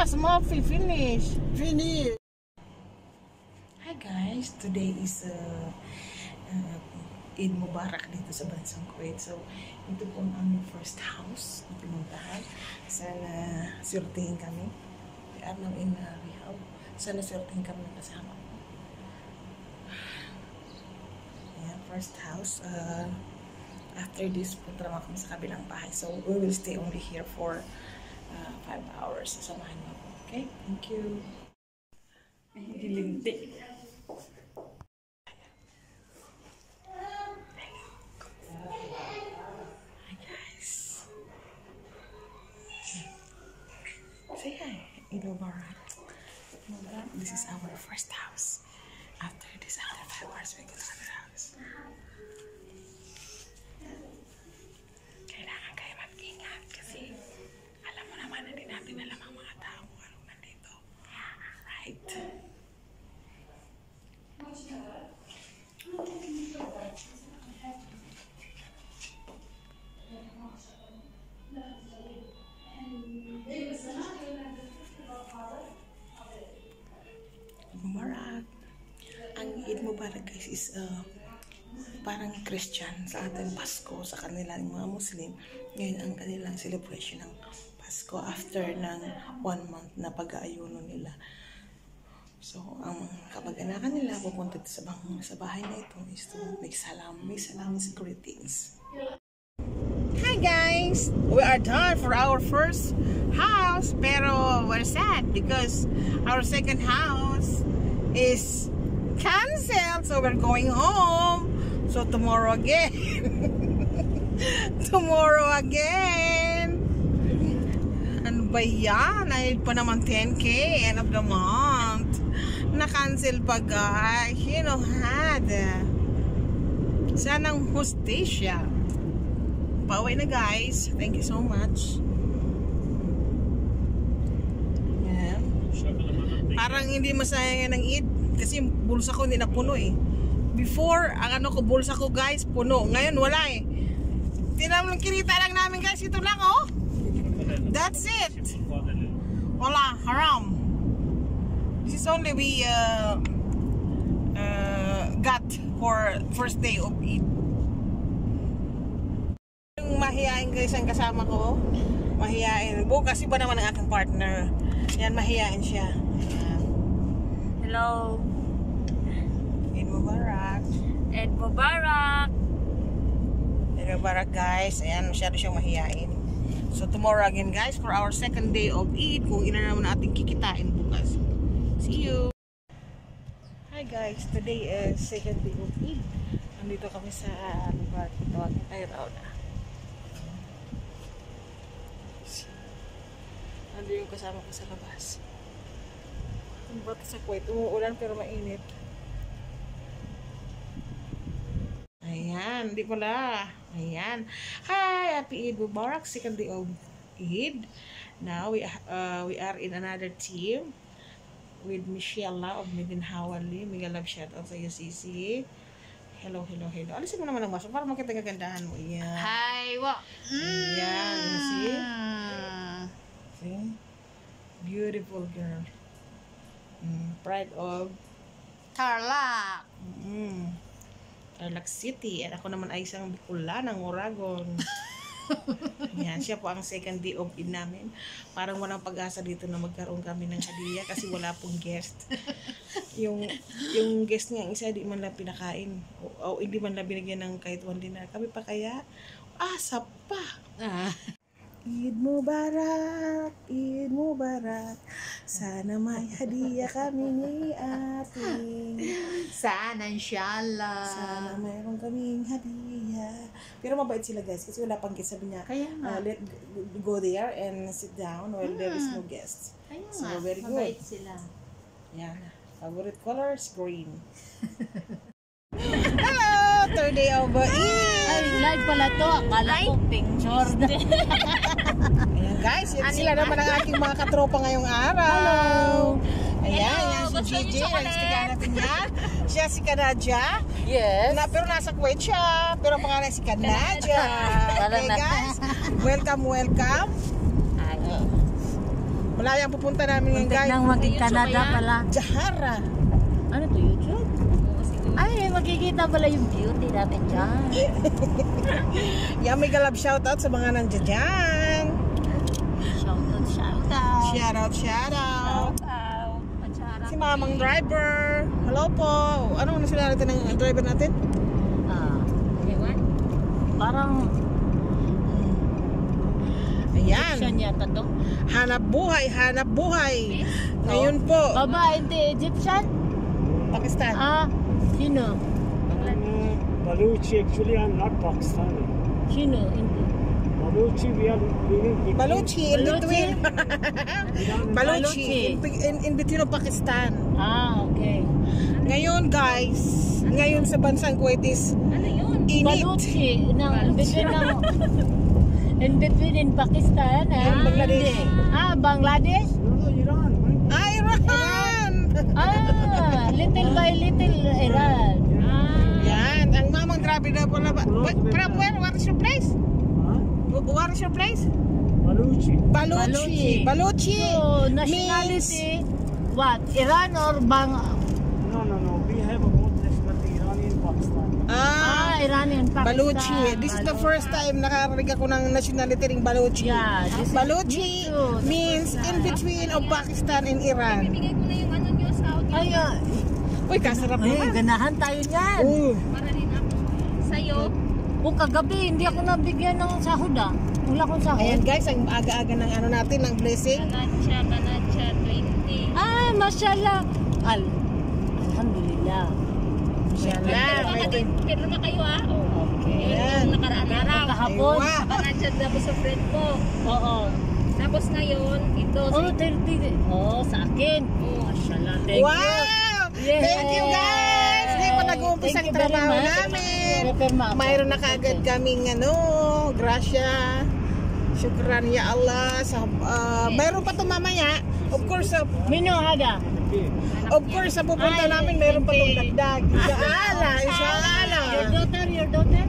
Last Muffy, finish. Finish. Hi guys, today is Eid Mubarak dito sa bansang Kuwait. So, ito po ang aming first house na pinuntahan. Sana swertihin kami. We are now in Rehab. Sana swertihin kami ng kasama ko. Ayan, first house. After this, punta naman kami sa kabilang bahay. So, we will stay only here for 5 hours. Samahan mo ako. Okay? Thank you. Dilintik. Hi guys. Say hi. Eid Mubarak. This is our first house. After this, after 5 hours, we go to another house. Kailangan kayo mag-ingat kasi alam mo naman, hindi natin alam ang mga tao kung anong nandito. Right? Mubarak. Ang Eid Mubarak guys is parang Christian sa ating Pasko, sa kanilang mga Muslim. Ngayon ang kanilang celebration ng Pasko after ng 1 month na pag-aayuno nila. So, ang kapag-anakan nila pupunta sa bahay na ito is to make salamis greetings. Hi guys! We are done for our first house, pero we're sad because our second house is canceled, so we're going home. So tomorrow again. Tomorrow again. Ano ba yan? Ay pa naman 10K end of the month. Na-cancel pa guys. You know had. Sanang hostesya. Pauwi na guys. Thank you so much. Yeah. Parang hindi masayang ng Eid kasi bulsa ko hindi napuno eh. Before, ang bulsa ko guys, puno. Ngayon wala eh. Kinita lang namin guys. Ito lang oh. That's it. Wala, haram. This is only we got for first day of Eid. Yung mahihain guys ang kasama ko. Mahihain. Bukas iba naman ang aking partner. Yan, mahihain siya. Hello. Eid Mubarak. Eid Mubarak. Eid Mubarak guys. Ayan, masyado siyang mahihain. So tomorrow again guys for our second day of Eid. Kung ina naman natin kikitain bukas. See you. Hi guys. Today is second day of Eid. Nandito kami sa lugar. Tawagin tayo Rauda. Nandito yung kasama ko sa labas. Tumbat sa Kuwait. Umuulan pero mainit. Ayan, di pala. Ayan. Hi, happy Eid Mubarak, second day of Eid. Now we are in another team with Michelle of Medin Hawali. Mega love shout out sa iyo, Sisi. Hello, hello, hello. Alisin mo naman ang maso para makita kagandahan mo. Ayan. Hi, wa. Ayan, see? See? Beautiful girl. Pride of Tarlac. Tarlac City. At ako naman ay isang Bicolan ng Oragon. Yan, siya po ang second day of Eid namin. Parang walang pag-asa dito na magkaroon kami ng hadiah kasi wala pong guest. yung guest niya, isa di man lang pinakain. O hindi man lang binigyan ng kahit 1 dinar. Kami pa kaya, asa pa. Eid Mubarak, Eid Mubarak. Sana may hadiah kami ni ating. Sana inshallah. Sana mayroon kaming hadiah. Pero mabait sila guys kasi wala pang guest. Sabi niya, let go there and sit down while there is no guests. Kaya So nga, very good. mabait sila. Yan. Favorite color is green. Hello! Third day of Eid. Ay, live pala to. Akala ko picture. Ayan guys, yan sila naman ang aking mga katropa ngayong araw. Ayan, yan si Gigi. Nagstigaan natin yan. Siya si Kanadja. Yes. Pero nasa Kuwait siya. Pero ang pangalan si Kanadja. Okay guys, welcome, welcome. Malaya ang pupunta namin ngayon, Muntik guys. nang maging Canada pala. Jahara. Ano to, YouTube? Ay, makikita pala yung beauty natin dyan. Yan, may galab shoutout sa mga nandiyan dyan. Shoutout, shoutout. Shoutout. Shoutout. Si mamang driver. Hello po. Ano sila natin ng driver natin? Parang Ayan. Egyptian yata to. Hanap buhay, hanap buhay. Ngayon po. Baba, hindi Egyptian? Pakistan. Sino? Baluchi, actually I'm not Pakistani. Sino? Hindi. Baluchi, we are living between. Baluchi, in between. Baluchi. In between of Pakistan. Okay. Ngayon guys, ngayon sa bansang Kuwait is init. Baluchi, in between in Pakistan and Bangladesh. Bangladesh? No, Iran. Iran! Little by little Iran. Yan, ang mamang driver na po na ba? From where? What is your place? Huh? What is your place? Baluchi. Baluchi. Baluchi So, means... nationality, what? Iran or No. We have both nationality, Irani and Pakistani. Iranian, Pakistan. Baluchi. This is the first time nakarinig ako ng nationality ng Baluchi. Yeah, this is Baluchi me too. means in between of Pakistan and Iran. Bibigay ko na yung ano nyo sa audio. Uy, kasarap Ay, naman. ganahan tayo niyan. Para rin ako. Sa'yo. Kagabi, hindi ako nabigyan ng sahod Wala akong sahod. Ayan guys, ang aga-aga ng ano natin, ng blessing. Kanadya, 20. Mashallah. Alhamdulillah. Pero na kayo Okay. Ayan. Yung nakaraan araw. Kahapon. Aywa. Kanadya dapat sa friend ko. Oo. Tapos ngayon, ito. 30. Sa akin. Mashallah. Thank you. Wow! Yes. Thank you guys! Hindi pa nag-uumpisa ang Thank you very trabaho much. namin. Referma ako. Mayroon na kaagad kaming grasya. Shukran ya Allah. Mayroon pa ito mamaya. Of course, Mino hada. sa pupunta namin, mayroon pa itong dagdag. Inshallah, inshallah. Your daughter?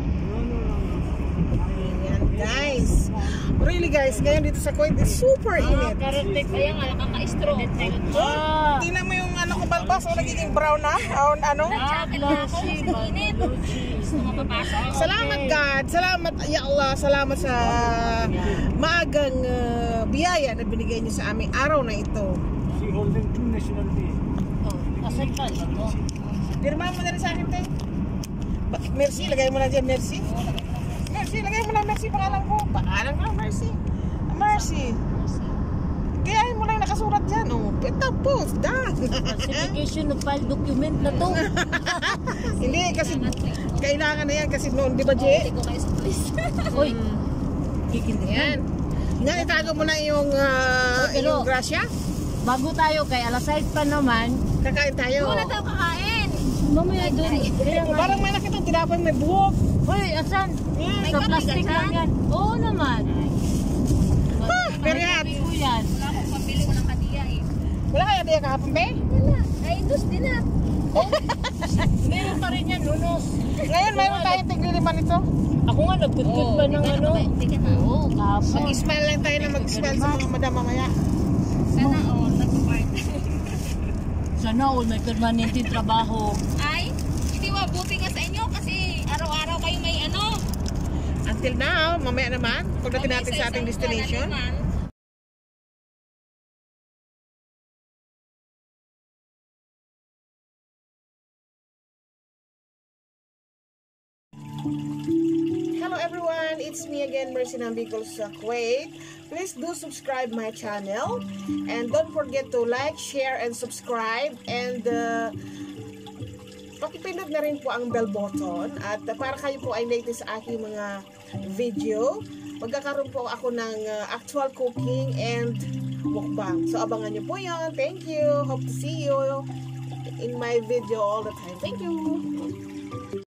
Ayan guys. Really guys, ngayon dito sa Kuwait is super init. Karatik. Kaya nga, nakaka-straw. Tingnan mo yung ano ko balbas o nagiging brown na? O ano? Blushing. Gusto mo papasok? Salamat God. Salamat ya Allah. Salamat sa maagang biyaya na binigay niyo sa aming araw na ito. She holding two nationality. Asan pa ito? Pirma mo na rin sa akin, te. Merci, lagay mo na dyan, merci. Merci, lagay mo na merci pangalan ko. Pangalan ko, merci. Merci. Kaya mo lang nakasurat dyan. Tapos, done. Classification of file document na to. Hindi, kasi kailangan na yan. Kasi noon, di ba, Je? Hindi ko kayo sa police. Uy, kikinti Yan. Nga, itago mo na yung, yung grasya. Bago tayo kay alas 6 pa naman. Kakain tayo. Wala tayo kakain. Mamaya doon. Kaya nga. Parang may nakita tinapon may buhok. Uy, asan? May Sa kape plastic ka lang dyan? yan. Oo naman. Pero yan. Sabi ko yan. Wala akong pambili ko ng kadiya Wala kaya diya kahapon, be? Wala. Naindus din na. Meron pa rin yan, nunos. Ngayon, mayroon tayong tigliliman ito. Ako nga, nagkudkod ba ng ano? Hindi ka na. Oo, kahapon. Mag-smile lang tayo na mag-smile sa mga madam mamaya. Sana nagpa-part. Sana all may permanente trabaho. Ay, hindi mabuti nga sa inyo kasi araw-araw kayo may ano. Until now, mamaya naman, pagdating natin sa ating destination. Hello everyone, it's me again, Mercy Nambicol sa Kuwait. Please do subscribe my channel and don't forget to like, share, and subscribe, and pakipindot na rin po ang bell button at para kayo po ay latest sa aking mga video. Magkakaroon po ako ng actual cooking and mukbang. So abangan nyo po yun. Thank you. Hope to see you in my video all the time. Thank you.